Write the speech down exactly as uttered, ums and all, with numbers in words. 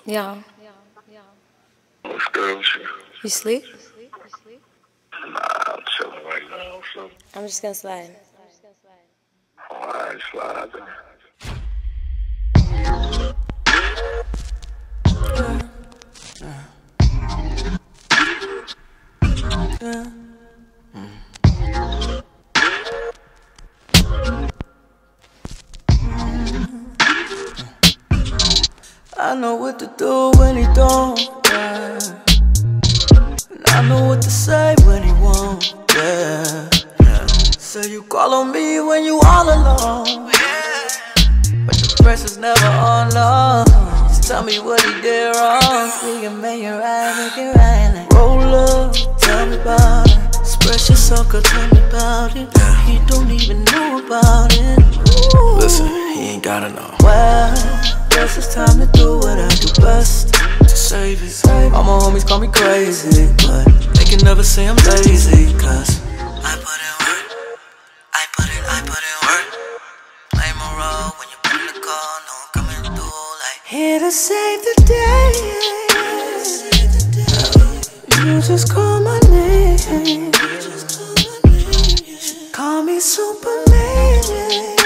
Yeah. What's good with you? You sleep? Nah, I'm chilling right now. So, I'm just gonna slide. alright, slide then. I know what to do when he don't, yeah. And I know what to say when he won't, yeah, yeah. So you call on me when you all alone, yeah. But the pressure's never on love. Just tell me what he did wrong. We can make it right, make it right like, roll up, tell me about it. Express yourself, girl, tell me about it. He don't even know about it. Ooh. Listen, he ain't gotta know. Well, guess it's time to do what I do best, to save it. All my homies call me crazy, but they can never say I'm lazy, cause I put in work, I put in, I put in work. Play my role when you put in the call, no I'm coming through like, here to save the day. You just call my name, call me Superman.